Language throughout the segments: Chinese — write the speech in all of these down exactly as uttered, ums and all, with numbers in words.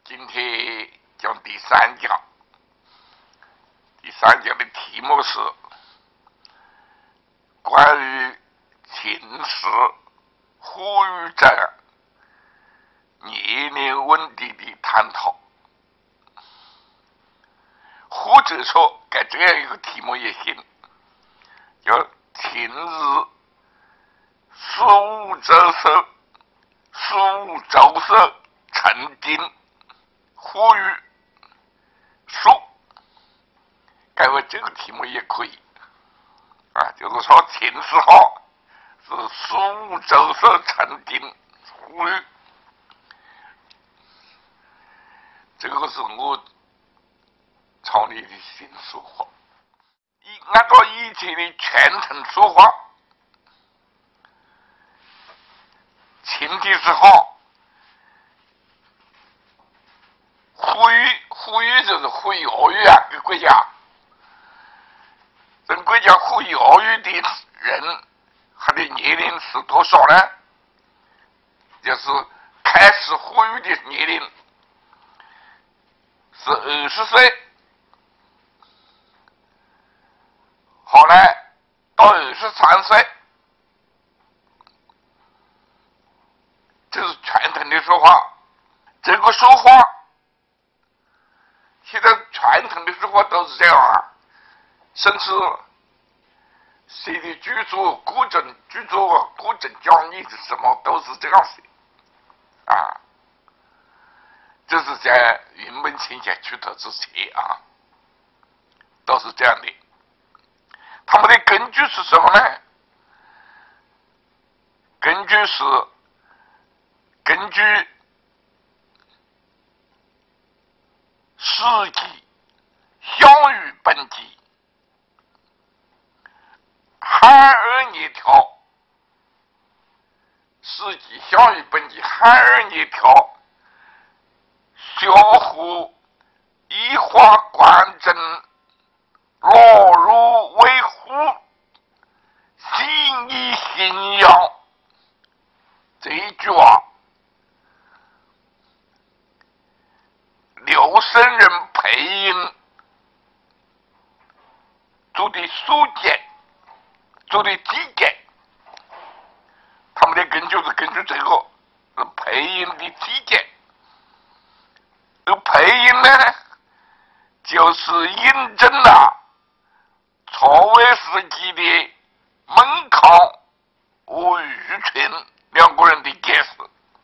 今天讲第三讲，第三讲的题目是关于秦时呼吁者年龄问题的探讨，或者说该这样一个题目也行，叫秦日十五周色，十五周色成丁呼吁说，该问这个题目也可以啊，就是说秦始皇是十五周色成丁呼吁，这个是我创立的新说法。以按照以前的传统说法，秦的时候呼吁呼吁就是呼吁奥运啊，给国家，这国家呼吁奥运的人，他的年龄是多少呢？就是开始呼吁的年龄是二十岁，后来到二十三岁，这是传统的说法。这个说法现在传统的说法都是这样啊，甚至写的剧作、古镇剧作、古镇讲义的什么都是这样写啊。这是在云门清写出头之前啊，都是这样的。他们的根据是什么呢？根据是根据《史记·项羽本纪》汉二年条，《史记·项羽本纪》汉二年条，萧乎以化观政，老如为虎，心以形养。这一句话，刘圣人配音做的书简，做的记载，他们的根据是根据这个是配音的记载。这配音呢，就是印证了曹魏时期的孟昶和虞群两个人的解释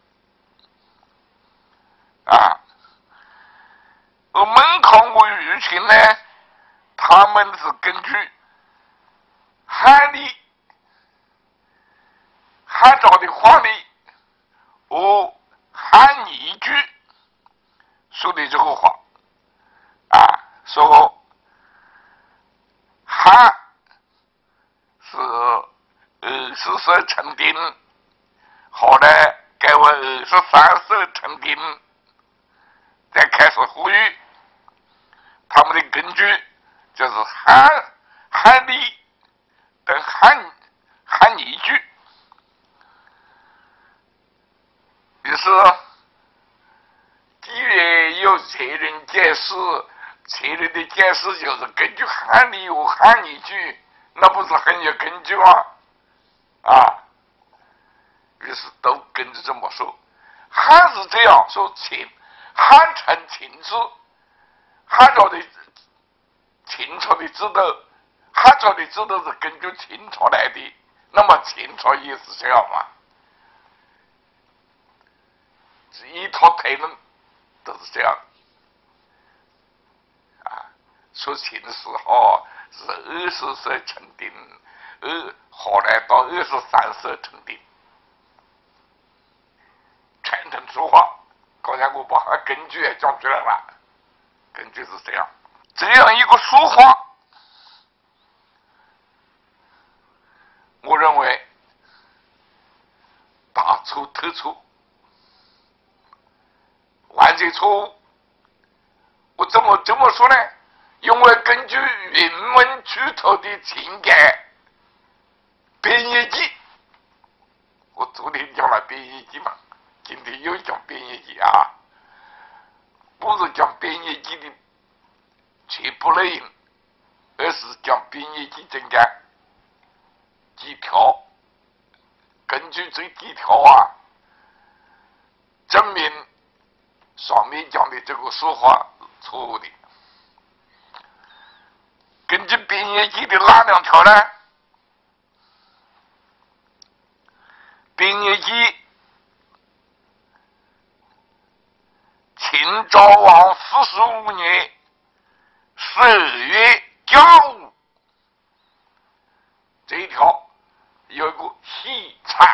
啊。而孟昶和虞群呢，他们是根据汉历、汉朝的汉历和汉拟句说的这个话啊，说汉是二十岁成丁，后来改为二十三岁成丁，再开始呼吁。他们的根据就是汉汉历等汉汉拟句，于是既然有前人解释，前人的解释就是根据汉历和汉拟句，那不是很有根据吗？啊，于是都跟着这么说。汉是这样说，秦汉承秦制，汉朝的秦朝的制度，汉朝的制度是根据秦朝来的，那么秦朝也是这样嘛？这一套推论都是这样啊。说秦始皇是二十岁成丁，二后来到二十三岁成丁，传统说法。刚才我把它根据也讲出来了，根据是这样，这样一个说法，我认为大错特错，完全错误。我怎么这么说呢？因为根据云门出头的情感编译记，我昨天讲了编译记嘛，今天又讲编译记啊。 不是讲编译机的全部内容，而是讲编译机中间几条。根据这几条啊，证明上面讲的这个说法是错误的。根据编译机的哪两条呢？编译机秦昭王四十五年十二月甲午这一条有一个喜产，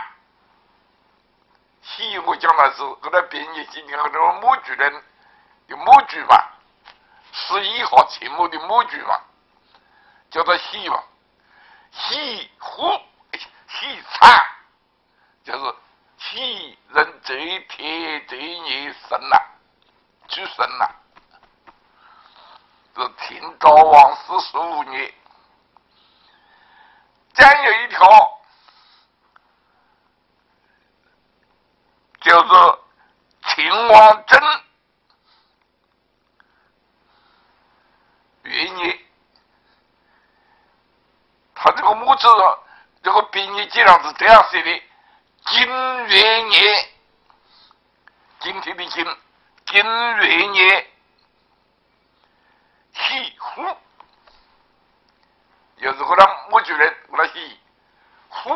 喜我讲的是给他编译机和这个母句人的母句嘛，十一号秦末的母句嘛，叫做喜嘛，喜虎喜产。就是喜人这一天这一年生了，去生了，是秦昭王四十五年。再有一条，就是秦王政元年，他这个母字，这个编译机上是这样写的。金元年，今天的金，金元年，喜虎，有时候他母句人，我他喜虎，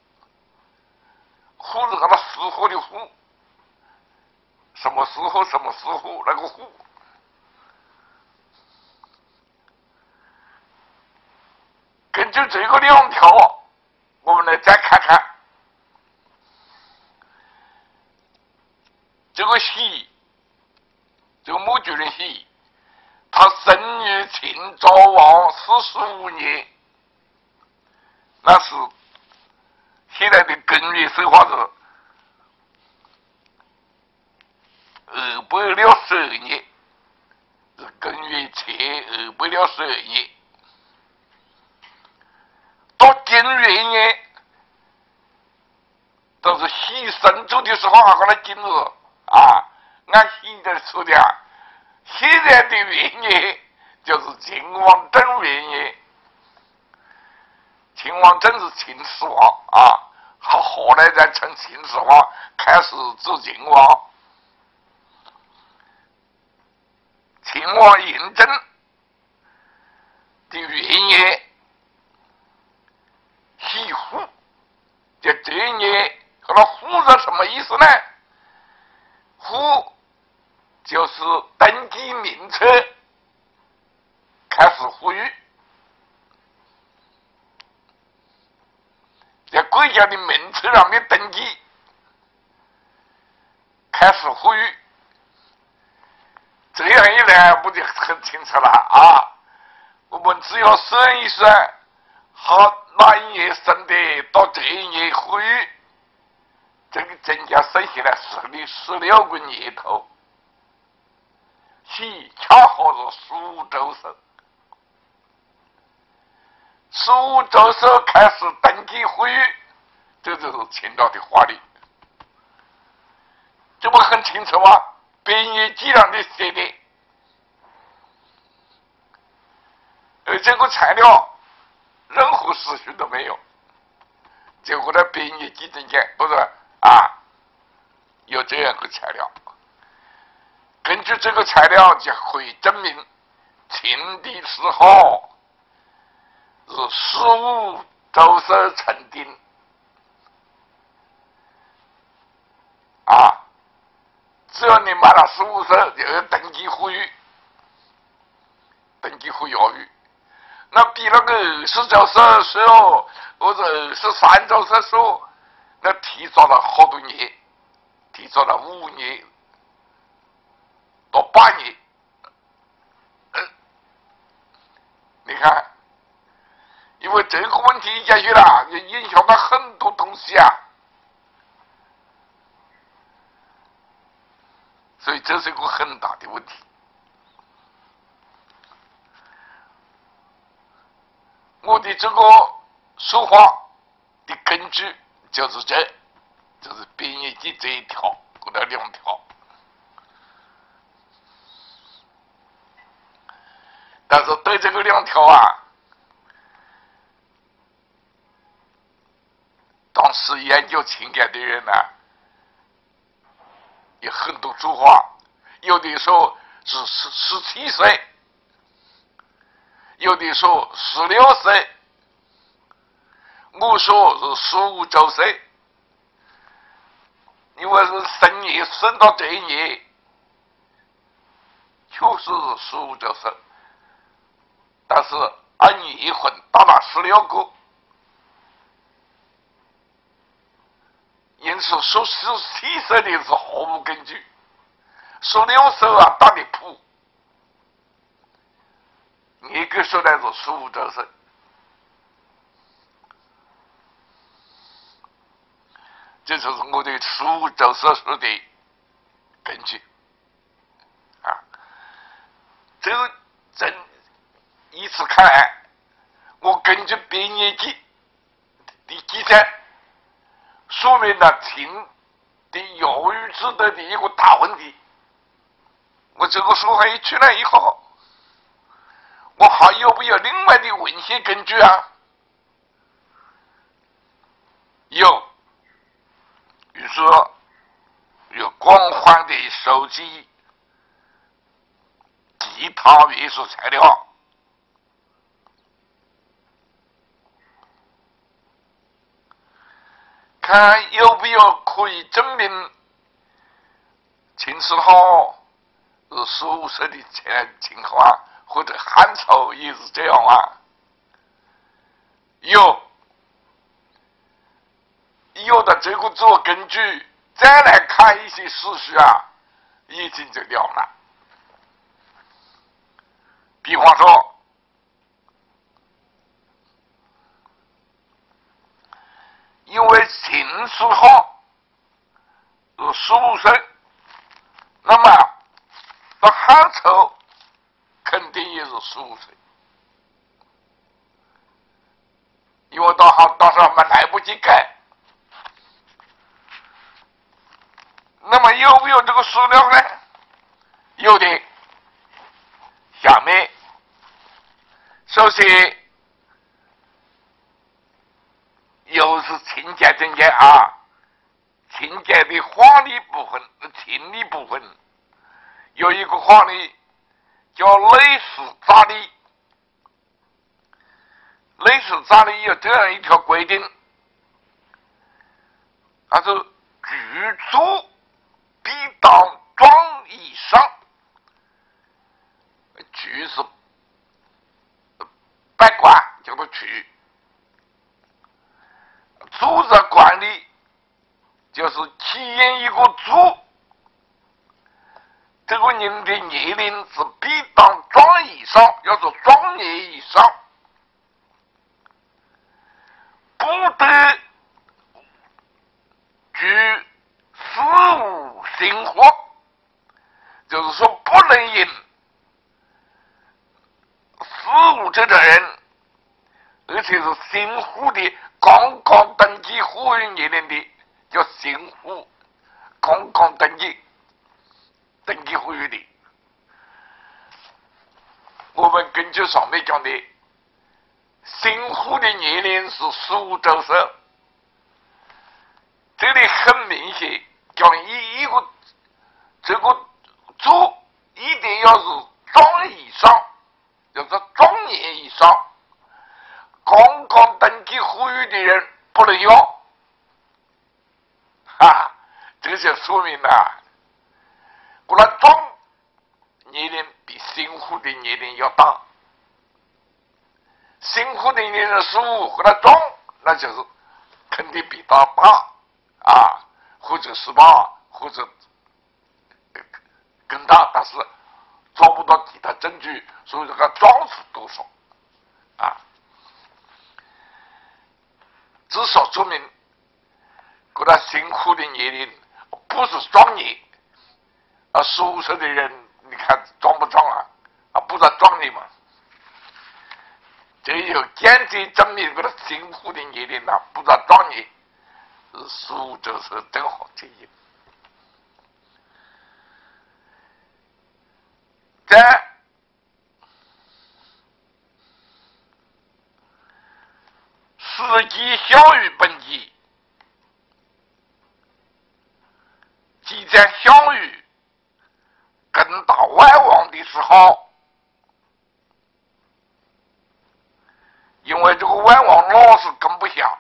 虎是他那时候的虎，什么时候什么时候那个虎。根据这个两条，我们来再看看。这个喜，这个母句人喜，他生于秦昭王四十五年，那是现在的庚月说话是二百六十二年，是庚月前二百六十二年，到金元年，都是喜生卒的时候啊，和他金日。啊，按现在说的啊，现在的元年就是秦王政元年。秦王政是秦始皇啊，他后来才从秦始皇开始做秦王。秦王嬴政的元年喜虎，这这一年和他虎是什么意思呢？虎就是登记名册开始呼吁，在国家的名册上面登记开始呼吁，这样一来不就很清楚了啊？我们只要算一算，好哪一年生的，到这一年呼吁，这个增加剩下来十六十六个年头，喜恰好是苏州市。苏州市开始登记呼吁，这就是秦朝的法律。这不很清楚吗？编译机上的写的，而这个材料任何事实都没有。结果在编译机中间不是啊，有这样个材料。根据这个材料就可以证明秦的时候是苏州市成定啊，只要你买了苏州就要登记呼吁，登记呼吁语。那比那个二十州市说或者二十三州市说，那提早了好多年，提早了五年到八年。呃，你看，因为这个问题解决了，也影响到很多东西啊。所以这是一个很大的问题。我的这个说法的根据就是这，就是编译机这一条或者两条。 但是对这个两条啊，当时研究情感的人呢、啊，有很多说法，有的说是十十七岁，有的说十六岁，我说是十五周岁，因为是生年生到这一年，确实是十五周岁，但是按年份到了十六个，因此说十七岁的是毫无根据，十六岁啊打的谱，你给说的是十五周岁。这就是我对十五周岁说的根据啊。这个真以此看来，我根据编年记的记载，说明了秦的教育制度的一个大问题。我这个说法一出来以后，我还有没有另外的文献根据啊？有。于是有广泛的收集其他艺术材料，看有没有可以证明秦始皇是十五岁的情况，或者汉朝也是这样啊？有。有的这个做根据，再来看一些事实啊，已经就了了。比方说，因为秦始皇是十五岁，那么到汉朝肯定也是十五岁，因为到汉当时还没来不及改。那么有没有这个史料呢？有的。下面，首先又是秦家政家啊，秦家的皇历部分、秦历部分，有一个皇历叫类似杂历。类似杂历有这样一条规定，它是居住必当庄以上，居是百官，叫做居；住在管理，就是体验一个住，这个人的年龄是必当庄以上，要是壮年以上，不得居四五sinh活，就是说不能因四五这种人，而且是新户的刚刚登记户籍年龄的，叫新户，刚刚登记登记户籍的。我们根据上面讲的，新户的年龄是十五周岁，这里很明显讲一一个这个猪一定要是壮以上，就是壮年以上，刚刚登记户籍的人不能要，哈，这就说明了，过了壮年龄比新户的年龄要大，新户的年龄十五和他壮，那就是肯定比他大啊，或者十八，或者更大，但是找不到其他证据，所以这个壮是多少啊？至少说明，过了新户的年龄不是壮年啊，十五岁的人，你看壮不壮啊？啊，不是壮年嘛？这有间接证明过了新户的年龄啊，不是壮年，是十五就是正好这一。在时机小于本机，即将相遇跟到外王的时候，因为这个外王老是跟不下，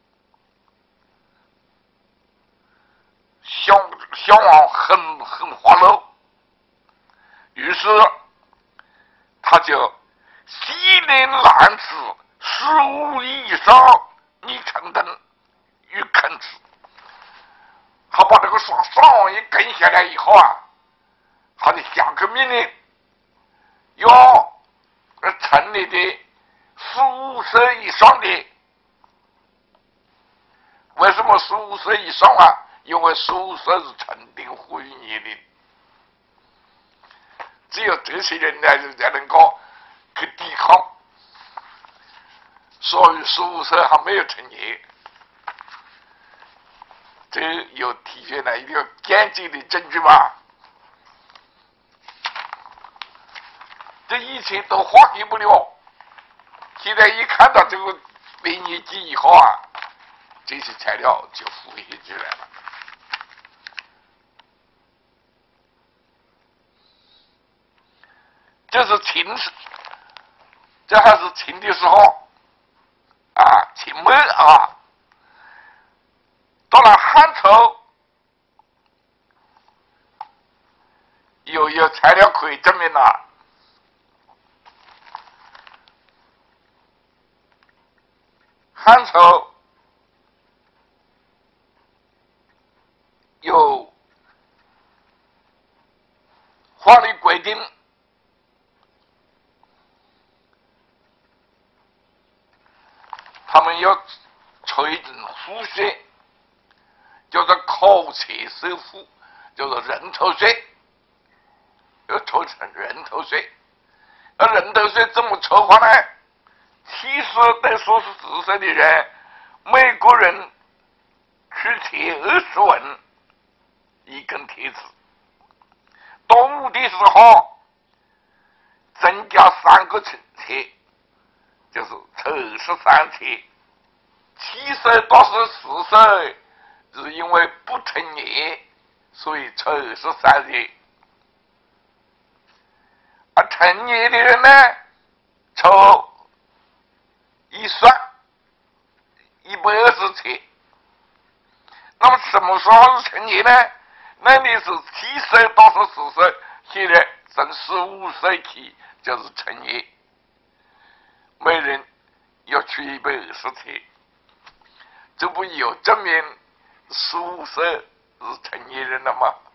小小王很很花漏，于是他就西临南池十五里以上，你承等与肯之。他把这个上上王一跟下来以后啊，他就下个命令，要城里的十五岁以上的。为什么十五岁以上啊？因为十五岁是成定婚姻年龄，只有这些人呢，才能够去抵抗。所以十五岁还没有成年，这有体现了一个间接的证据嘛？这一切都化解不了。现在一看到这个零年级以后啊，这些材料就浮现出来了。这是秦时，这还是秦的时候啊，秦末啊。到了汉朝，有有材料可以证明了。汉朝有法律规定，他们要垂征赋税，叫做口舌收赋，叫做人头税，要抽成人头税。那人头税怎么抽法呢？七十到四十四岁的人，每个人去贴二十文一根贴纸。到五的时候增加三个贴，就是抽二十三贴。七岁到十四岁是因为不成年，所以抽二十三贴。而成年的人呢，抽一算一百二十贴。那么什么时候是成年呢？那你是七岁到十四岁，现在从十五岁起就是成年，每人要取一百二十贴。这不有证明十五岁是成年人了吗？